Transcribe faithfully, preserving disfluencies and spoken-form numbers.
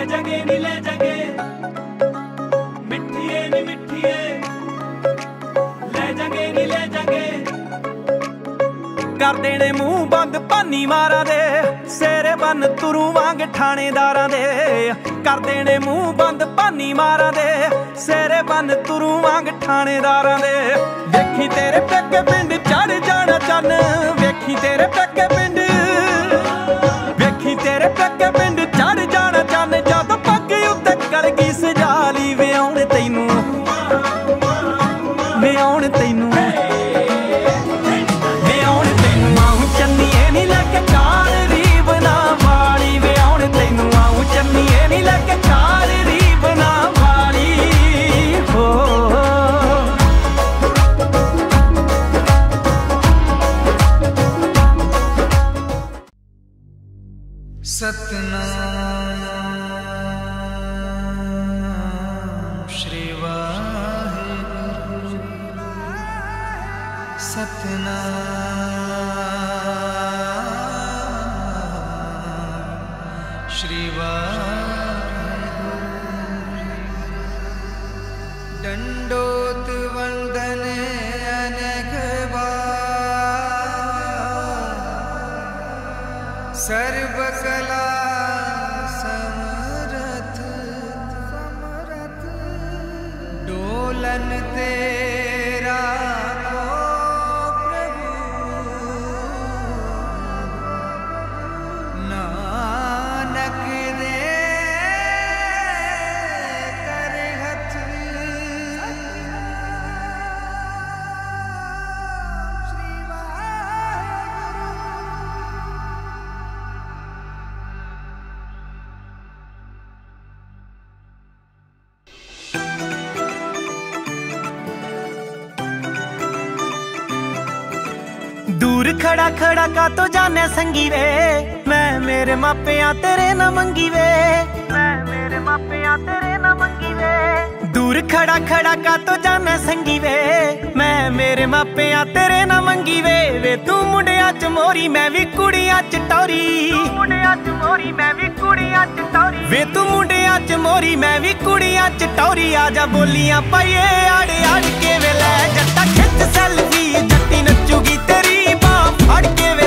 जगे नी ले जगे मिठिए नी मिठिए ले जगे नी ले जगे कर देने मुंह बंद पानी मारा दे सेरे बन तुरू वांग ठाणेदारां दे कर देने मुंह बंद पानी मारा दे सेरे बन तुरू वांग ठाणेदारां दे वेखी तेरे पेके पिंड चढ़ जाना चन वेखी तेरे पेके पिंड वेखी तेरे पेके पिंड चढ़ जाना चन जद पग उत्ते कलगी सजाली वे आउण तैनू वे आउण तैनू सतनाम श्री वाहिगुरु सतनाम श्री वाहिगुरु दंडोत वंदन अनेक बार सर्व कला समरथ समरथ डोलन तेरा को प्रभु नानक दे कर हथ दूर खड़ा खड़ा का तो जाने संगी वे मैं मेरे मापिया तेरे न मंगी वे मैं मेरे मापिया तेरे न मंगी वे दूर खड़ा खड़ा का तो जाने संगी वे मैं मेरे मापिया तेरे न मंगी वे वे तू मुंडिया च मोरी मैं भी कुड़िया च टौरी मुंडिया च मोरी मैं भी कुड़िया च टौरी वे तू मुंडिया च मोरी मैं भी कुड़िया च टौरी आजा बोलियां पाइए आड़े आड़ के वे ले जट्टा खिच सेल्फी जट्टी नचूगी तेरी बाह फड़ के वे